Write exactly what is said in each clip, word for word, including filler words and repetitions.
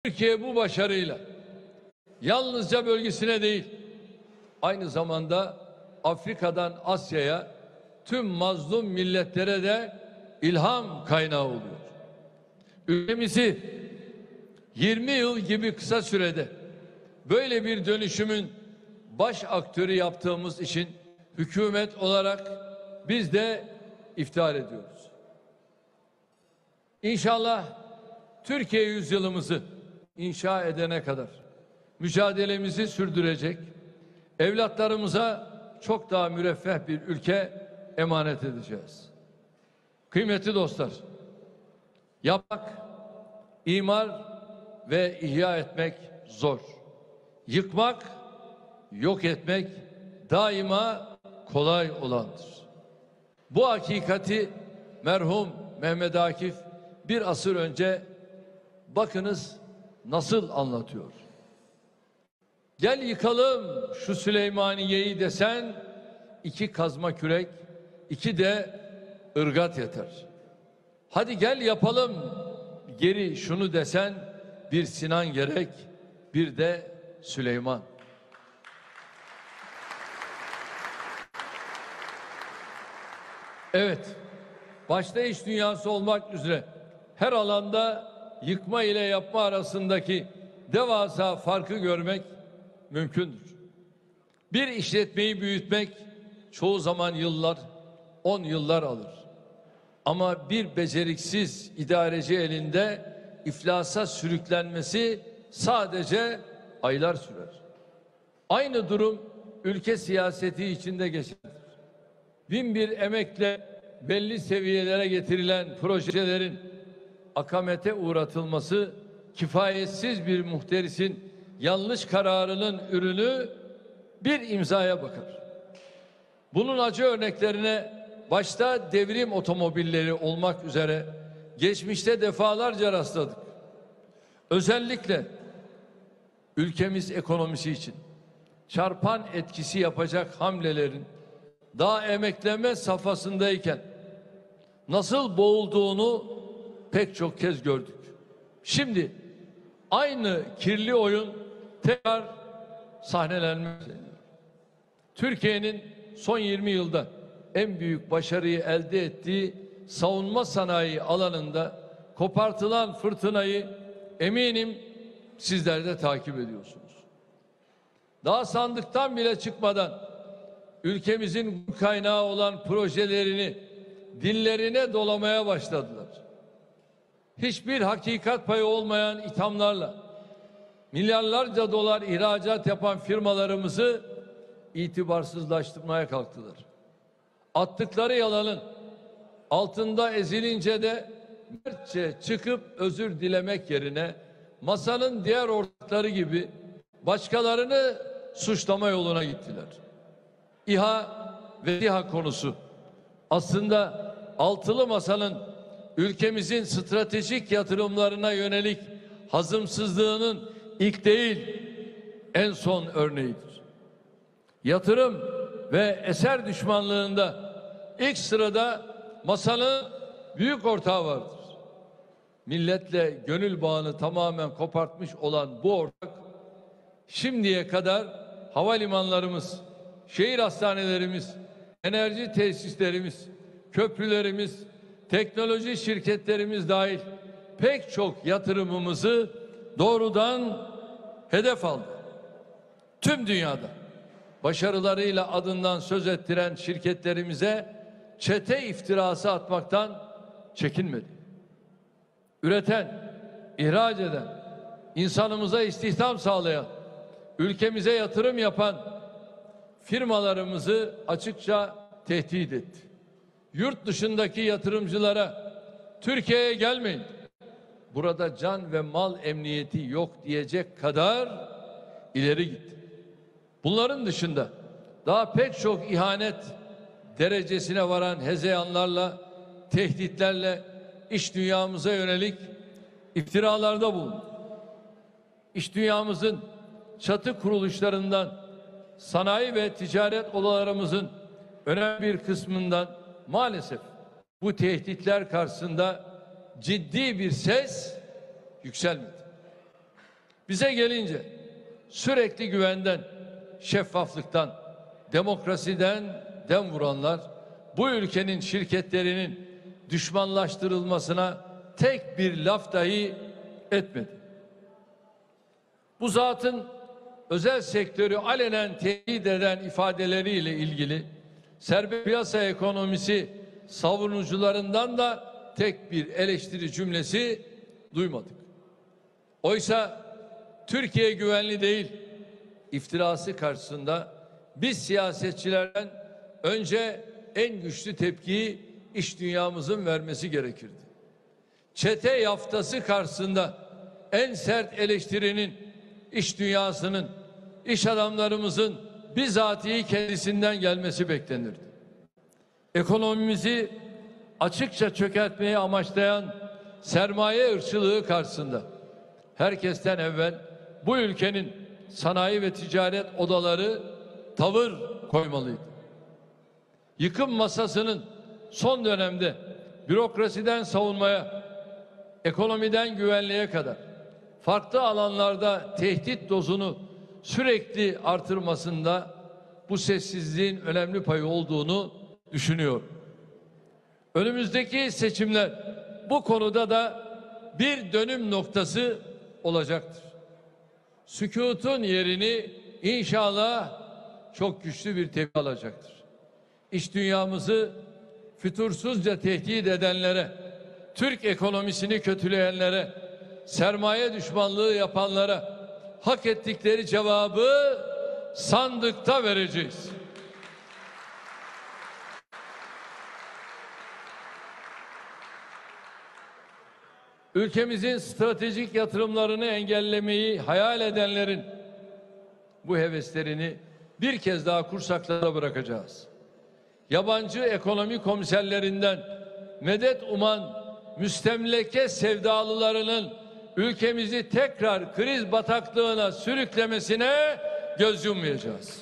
Türkiye bu başarıyla yalnızca bölgesine değil, aynı zamanda Afrika'dan Asya'ya tüm mazlum milletlere de ilham kaynağı oluyor. Ülkemizi yirmi yıl gibi kısa sürede böyle bir dönüşümün baş aktörü yaptığımız için hükümet olarak biz de iftihar ediyoruz. İnşallah Türkiye yüzyılımızı inşa edene kadar mücadelemizi sürdürecek, evlatlarımıza çok daha müreffeh bir ülke emanet edeceğiz. Kıymetli dostlar, yapmak, imar ve ihya etmek zor. Yıkmak, yok etmek daima kolay olandır. Bu hakikati merhum Mehmet Akif bir asır önce bakınız nasıl anlatıyor. Gel yıkalım şu Süleymaniye'yi desen iki kazma kürek, iki de ırgat yeter. Hadi gel yapalım geri şunu desen bir Sinan gerek, bir de Süleyman. Evet, başta iş dünyası olmak üzere her alanda yıkma ile yapma arasındaki devasa farkı görmek mümkündür. Bir işletmeyi büyütmek çoğu zaman yıllar, on yıllar alır. Ama bir beceriksiz idareci elinde iflasa sürüklenmesi sadece aylar sürer. Aynı durum ülke siyaseti içinde geçerlidir. Bin bir emekle belli seviyelere getirilen projelerin akamete uğratılması kifayetsiz bir muhterisin yanlış kararının ürünü bir imzaya bakar. Bunun acı örneklerine başta devrim otomobilleri olmak üzere geçmişte defalarca rastladık. Özellikle ülkemiz ekonomisi için çarpan etkisi yapacak hamlelerin daha emekleme safhasındayken nasıl boğulduğunu pek çok kez gördük. Şimdi aynı kirli oyun tekrar sahnelenmek üzere. Türkiye'nin son yirmi yılda en büyük başarıyı elde ettiği savunma sanayi alanında kopartılan fırtınayı eminim sizler de takip ediyorsunuz. Daha sandıktan bile çıkmadan ülkemizin kaynağı olan projelerini dillerine dolamaya başladılar. Hiçbir hakikat payı olmayan ithamlarla milyarlarca dolar ihracat yapan firmalarımızı itibarsızlaştırmaya kalktılar. Attıkları yalanın altında ezilince de mertçe çıkıp özür dilemek yerine masanın diğer ortakları gibi başkalarını suçlama yoluna gittiler. İHA ve SİHA konusu aslında altılı masanın ülkemizin stratejik yatırımlarına yönelik hazımsızlığının ilk değil en son örneğidir. Yatırım ve eser düşmanlığında ilk sırada masanın büyük ortağı vardır. Milletle gönül bağını tamamen kopartmış olan bu ortak şimdiye kadar havalimanlarımız, şehir hastanelerimiz, enerji tesislerimiz, köprülerimiz, teknoloji şirketlerimiz dahil pek çok yatırımımızı doğrudan hedef aldı. Tüm dünyada başarılarıyla adından söz ettiren şirketlerimize çete iftirası atmaktan çekinmedi. Üreten, ihraç eden, insanımıza istihdam sağlayan, ülkemize yatırım yapan firmalarımızı açıkça tehdit etti. Yurt dışındaki yatırımcılara Türkiye'ye gelmeyin, burada can ve mal emniyeti yok diyecek kadar ileri gitti. Bunların dışında daha pek çok ihanet derecesine varan hezeyanlarla, tehditlerle iş dünyamıza yönelik iftiralarda bulundu. İş dünyamızın çatı kuruluşlarından sanayi ve ticaret odalarımızın önemli bir kısmından maalesef bu tehditler karşısında ciddi bir ses yükselmedi. Bize gelince sürekli güvenden, şeffaflıktan, demokrasiden dem vuranlar bu ülkenin şirketlerinin düşmanlaştırılmasına tek bir laf dahi etmedi. Bu zatın özel sektörü alenen tehdit eden ifadeleriyle ilgili serbest piyasa ekonomisi savunucularından da tek bir eleştiri cümlesi duymadık. Oysa Türkiye güvenli değil iftirası karşısında biz siyasetçilerden önce en güçlü tepkiyi iş dünyamızın vermesi gerekirdi. Çete yaftası karşısında en sert eleştirinin iş dünyasının, iş adamlarımızın bizatihi kendisinden gelmesi beklenirdi. Ekonomimizi açıkça çökertmeyi amaçlayan sermaye ırkçılığı karşısında herkesten evvel bu ülkenin sanayi ve ticaret odaları tavır koymalıydı. Yıkım masasının son dönemde bürokrasiden savunmaya, ekonomiden güvenliğe kadar farklı alanlarda tehdit dozunu sürekli artırmasında bu sessizliğin önemli payı olduğunu düşünüyorum. Önümüzdeki seçimler bu konuda da bir dönüm noktası olacaktır. Sükûtun yerini inşallah çok güçlü bir tepki alacaktır. İş dünyamızı fütursuzca tehdit edenlere, Türk ekonomisini kötüleyenlere, sermaye düşmanlığı yapanlara hak ettikleri cevabı sandıkta vereceğiz. Ülkemizin stratejik yatırımlarını engellemeyi hayal edenlerin bu heveslerini bir kez daha kursaklara bırakacağız. Yabancı ekonomi komiserlerinden medet uman müstemleke sevdalılarının ülkemizi tekrar kriz bataklığına sürüklemesine göz yummayacağız.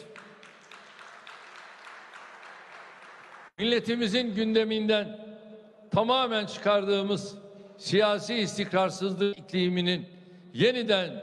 Milletimizin gündeminden tamamen çıkardığımız siyasi istikrarsızlık ikliminin yeniden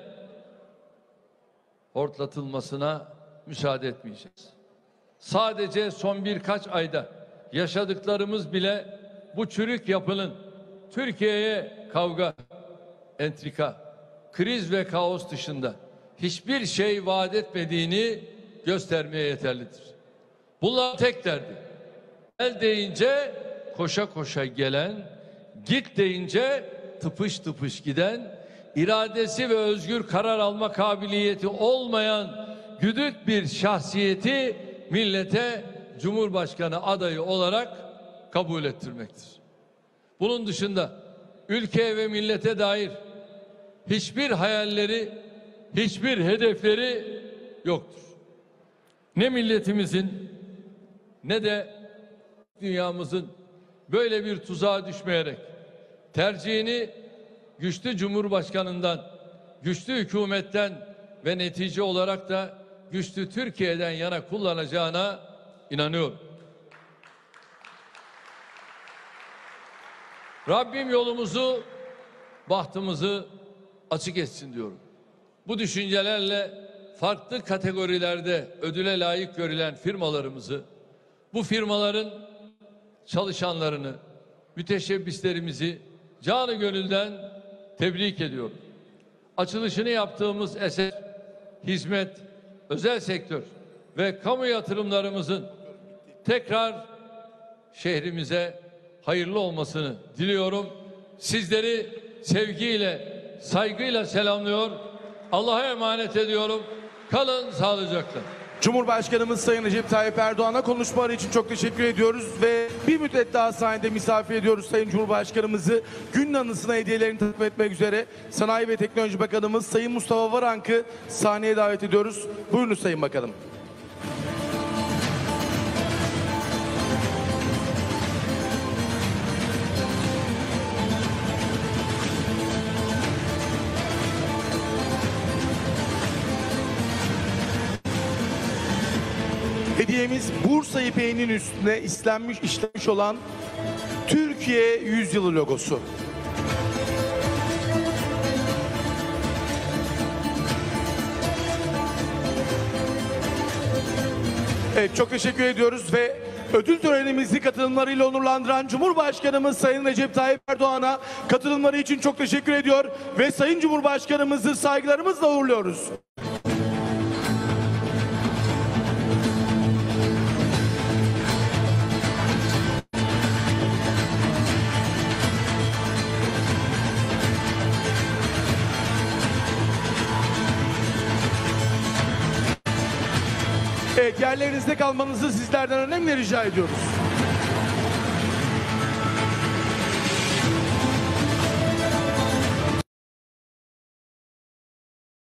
hortlatılmasına müsaade etmeyeceğiz. Sadece son birkaç ayda yaşadıklarımız bile bu çürük yapının Türkiye'ye kavga, entrika, kriz ve kaos dışında hiçbir şey vaat etmediğini göstermeye yeterlidir. Bunlar tek derdi. Gel deyince koşa koşa gelen, git deyince tıpış tıpış giden, iradesi ve özgür karar alma kabiliyeti olmayan güdük bir şahsiyeti millete Cumhurbaşkanı adayı olarak kabul ettirmektir. Bunun dışında ülkeye ve millete dair hiçbir hayalleri, hiçbir hedefleri yoktur. Ne milletimizin ne de dünyamızın böyle bir tuzağa düşmeyerek tercihini güçlü Cumhurbaşkanından, güçlü hükümetten ve netice olarak da güçlü Türkiye'den yana kullanacağına inanıyorum. Rabbim yolumuzu, bahtımızı açık etsin diyorum. Bu düşüncelerle farklı kategorilerde ödüle layık görülen firmalarımızı, bu firmaların çalışanlarını, müteşebbislerimizi canı gönülden tebrik ediyorum. Açılışını yaptığımız eser, hizmet, özel sektör ve kamu yatırımlarımızın tekrar şehrimize hayırlı olmasını diliyorum. Sizleri sevgiyle, saygıyla selamlıyor. Allah'a emanet ediyorum. Kalın sağlıcakla. Cumhurbaşkanımız Sayın Recep Tayyip Erdoğan'a konuşmaları için çok teşekkür ediyoruz ve bir müddet daha sahnede misafir ediyoruz Sayın Cumhurbaşkanımızı. Günün anısına hediyelerini takdim etmek üzere Sanayi ve Teknoloji Bakanımız Sayın Mustafa Varank'ı sahneye davet ediyoruz. Buyurunuz Sayın Bakanım. Hediyemiz Bursa ipeğinin üstüne işlenmiş, işlenmiş olan Türkiye Yüzyılı logosu. Evet, çok teşekkür ediyoruz ve ödül törenimizi katılımlarıyla onurlandıran Cumhurbaşkanımız Sayın Recep Tayyip Erdoğan'a katılımları için çok teşekkür ediyor ve Sayın Cumhurbaşkanımızı saygılarımızla uğurluyoruz. Evet, yerlerinizde kalmanızı sizlerden önemli rica ediyoruz.